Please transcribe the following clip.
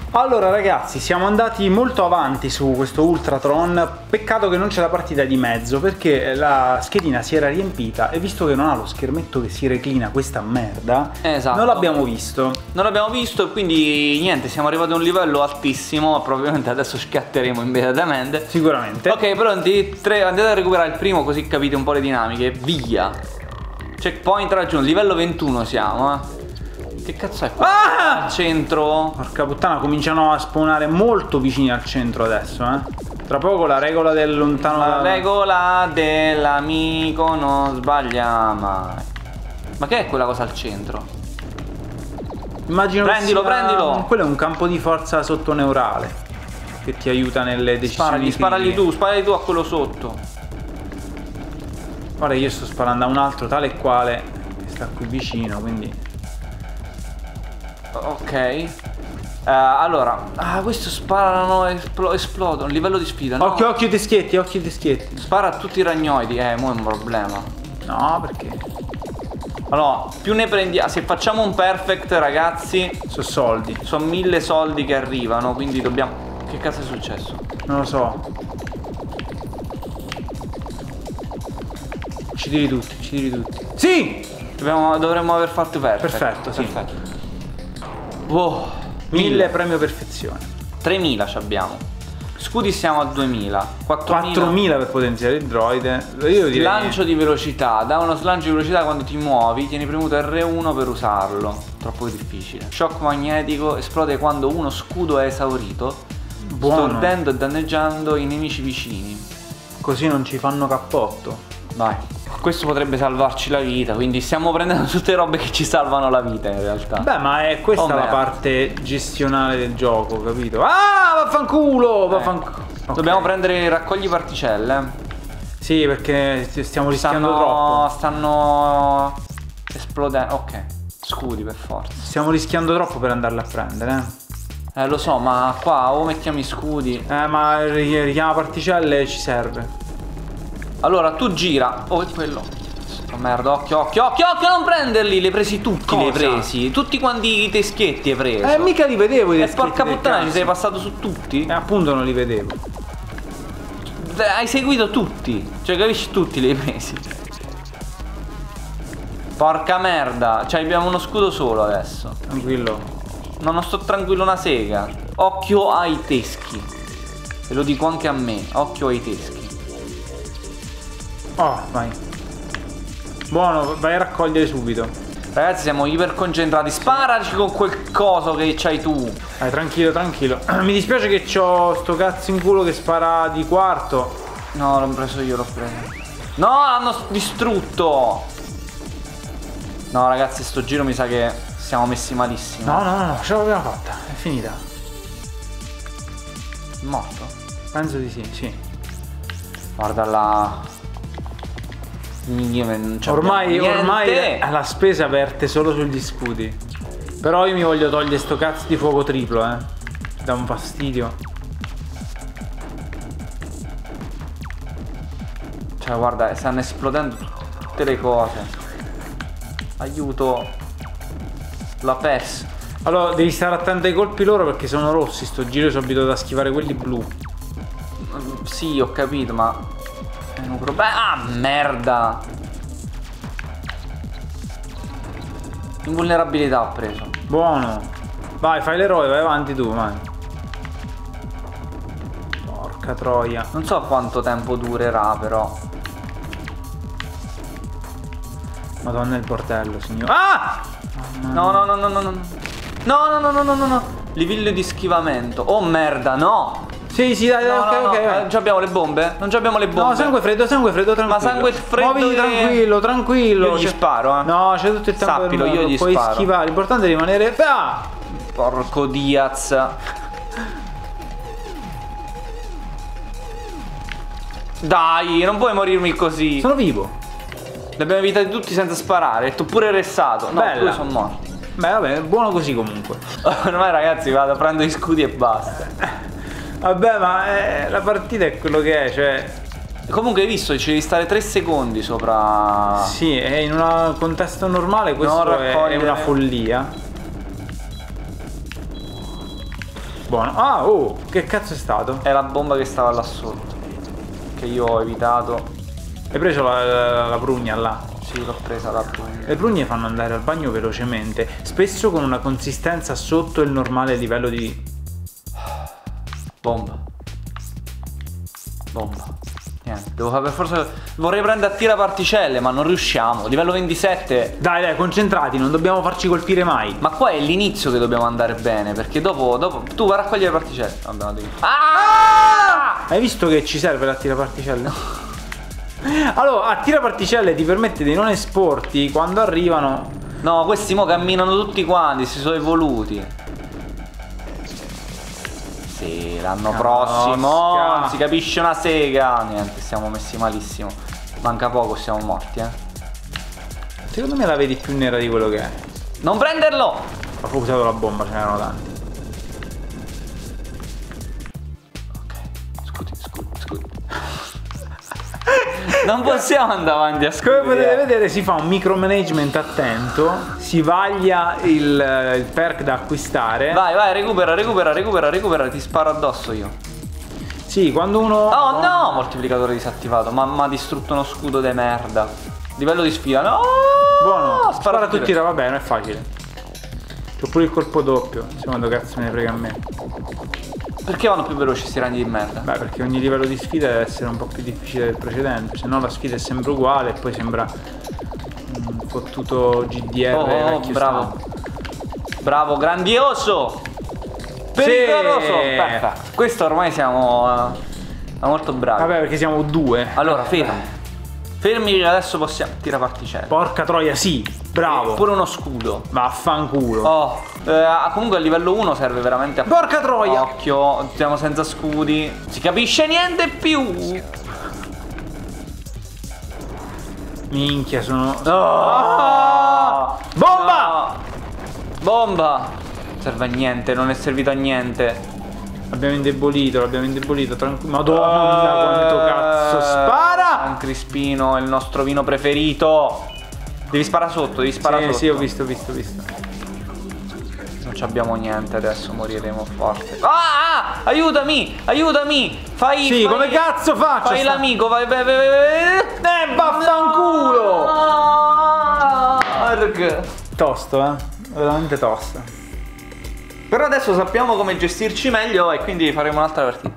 Allora ragazzi, siamo andati molto avanti su questo Ultratron, peccato che non c'è la partita di mezzo perché la schedina si era riempita e visto che non ha lo schermetto che si reclina questa merda, esatto, non l'abbiamo visto. Non l'abbiamo visto e quindi niente, siamo arrivati a un livello altissimo, probabilmente adesso scatteremo immediatamente. Sicuramente. Ok, pronti? Andate a recuperare il primo così capite un po' le dinamiche, via. Checkpoint raggiunto, livello 21 siamo, Che cazzo è qua? Ah! Al centro? Porca puttana, cominciano a spawnare molto vicini al centro adesso, Tra poco la regola del lontano... La regola dell'amico non sbaglia mai. Ma che è quella cosa al centro? Immagino prendilo, che sia... prendilo. Quello è un campo di forza sottoneurale che ti aiuta nelle decisioni. Sparali tu a quello sotto. Guarda, io sto sparando a un altro tale e quale che sta qui vicino, quindi... Ok. Allora, questo sparano, esplodono. Livello di sfida. No. Occhio, occhio ai teschietti, occhio ai teschietti. Spara a tutti i ragnoidi. Mo' è un problema. No, perché? Allora, più ne prendiamo. Se facciamo un perfect, ragazzi, Sono soldi. sono 1000 soldi che arrivano. Quindi dobbiamo. Che cazzo è successo? Non lo so. Ci tiri tutti, ci tiri tutti. Sì! Dovremmo aver fatto perfect. Perfetto, sì. Perfetto. Wow. 1000 premio perfezione. 3000 ci abbiamo. Scudi siamo a 2000. 4000 per potenziare il droide. Io direi Slancio di velocità. Da uno slancio di velocità quando ti muovi. Tieni premuto R1 per usarlo. Troppo difficile. Shock magnetico. Esplode quando uno scudo è esaurito. Buono. Stordendo e danneggiando i nemici vicini. Così non ci fanno cappotto. Vai. Questo potrebbe salvarci la vita. Quindi stiamo prendendo tutte robe che ci salvano la vita in realtà. Beh, ma è questa la merda. parte gestionale del gioco, capito? Ah, vaffanculo! Vaffanculo. Ok. Dobbiamo prendere raccogli particelle. Sì, perché stiamo rischiando troppo. Stanno esplodendo. Ok. Scudi per forza. Stiamo rischiando troppo per andarle a prendere, Lo so, ma qua o mettiamo i scudi. ma richiama particelle ci serve. Allora tu gira. Oh, è quello. Oh, merda, occhio, occhio, occhio, occhio, non prenderli. Li hai presi tutti, Cosa? li hai presi. Tutti quanti i teschietti hai preso. Mica li vedevo i teschetti porca del puttana, cazzo. ci sei passato su tutti? Appunto non li vedevo. Hai seguito tutti. Cioè, capisci, tutti li hai presi. Porca merda. Cioè, abbiamo uno scudo solo adesso. Tranquillo. No, non sto tranquillo una sega. Occhio ai teschi. E lo dico anche a me. Occhio ai teschi. Oh, vai. Buono, vai a raccogliere subito. Ragazzi, siamo iper concentrati. Sparaci con quel coso che c'hai tu. Vai, tranquillo, tranquillo. Mi dispiace che c'ho sto cazzo in culo che spara di quarto. No, l'ho preso io, l'ho preso. No, l'hanno distrutto. No, ragazzi, sto giro mi sa che siamo messi malissimo. No, ce l'abbiamo fatta. È finita. È morto? Penso di sì, sì. Guarda là. Ormai la spesa verte solo sugli scudi. Però io mi voglio togliere sto cazzo di fuoco triplo, dà un fastidio. Cioè, guarda, stanno esplodendo tutte le cose. Aiuto. La PES. Allora, devi stare attento ai colpi loro perché sono rossi. Sto giro sono abituato a schivare quelli blu. Sì, ho capito, ma è un problema. Ah, merda. Invulnerabilità ho preso. Buono. Vai, fai l'eroe, vai avanti tu, vai. Porca troia. Non so quanto tempo durerà, però. Madonna il portello, signore. Ah! No. No. Livello di schivamento. Oh merda, no. Sì, dai, ok. Non ci abbiamo le bombe? Non ci abbiamo le bombe. No, sangue freddo, tranquillo. Ma sangue freddo. Muoviti tranquillo. Io gli sparo, No, c'è tutto il tempo. Sappilo, io gli puoi sparo. schivare, l'importante è rimanere. Ah! Porco Diaz. Dai, non puoi morirmi così. Sono vivo. Li abbiamo evitati tutti senza sparare. Tu pure restato. No, Bella. pure sono morto. Beh, vabbè, buono così comunque. Ormai ragazzi vado, prendo gli scudi e basta. Vabbè, ma la partita è quello che è, cioè. Comunque hai visto, ci devi stare 3 secondi sopra. Sì, e in un contesto normale questo è una follia. Buono. Ah, oh, che cazzo è stato? È la bomba che stava là sotto, che io ho evitato. Hai preso la prugna là? Sì, l'ho presa la prugna. Le prugne fanno andare al bagno velocemente, spesso con una consistenza sotto il normale livello di... Bomba. Bomba. Niente, devo fare per forza. Vorrei prendere a tiraparticelle, ma non riusciamo. Livello 27. Dai, concentrati, non dobbiamo farci colpire mai. Ma qua è l'inizio che dobbiamo andare bene, perché dopo tu vai a raccogliere le particelle. Vabbè, no, devi... Ah! Hai visto che ci serve la tiraparticelle? Allora, a tiraparticelle ti permette di non esporti quando arrivano. No, questi mo camminano tutti quanti, si sono evoluti. Sì, l'anno prossimo non si capisce una sega. Niente, siamo messi malissimo. Manca poco, siamo morti, Secondo me la vedi più nera di quello che è. Non prenderlo! Ho usato la bomba, ce n'erano tanti. Ok, scusi. Non possiamo andare avanti a Come potete vedere si fa un micromanagement attento, si vaglia il perk da acquistare. Vai, recupera, ti sparo addosso io. Sì, quando uno... Oh no, moltiplicatore disattivato, ma ha distrutto uno scudo de merda. Livello di sfida, no! Buono, spara tutti, vabbè, non è facile. C'ho pure il colpo doppio, secondo cazzo me ne frega a me. Perché vanno più veloci sti ragni di merda? Beh, perché ogni livello di sfida deve essere un po' più difficile del precedente, se no la sfida è sempre uguale e poi sembra un fottuto GDR vecchio bravo. stampo. Bravo, grandioso! Pericoloso! Perfetto. Questo ormai siamo molto bravi. Vabbè, perché siamo due. Allora, fermi che adesso possiamo tirare particelle. Porca troia, sì, bravo. Pure uno scudo. Vaffanculo. Oh, comunque a livello 1 serve veramente a... Porca troia! Occhio, siamo senza scudi. Si capisce niente più. Minchia, sono... Oh! Bomba! No. Bomba! Serve a niente, non è servito a niente. L'abbiamo indebolito, tranquillo. Madonna, quanto cazzo spara! Un crispino, il nostro vino preferito. Devi sparare sotto, sotto. Sì, ho visto. Non abbiamo niente adesso, moriremo forte. Aiutami! Fai... Sì, come cazzo faccio? Fai l'amico, vai. Vaffanculo! Arg. Tosto, veramente tosto. Però adesso sappiamo come gestirci meglio e quindi faremo un'altra partita.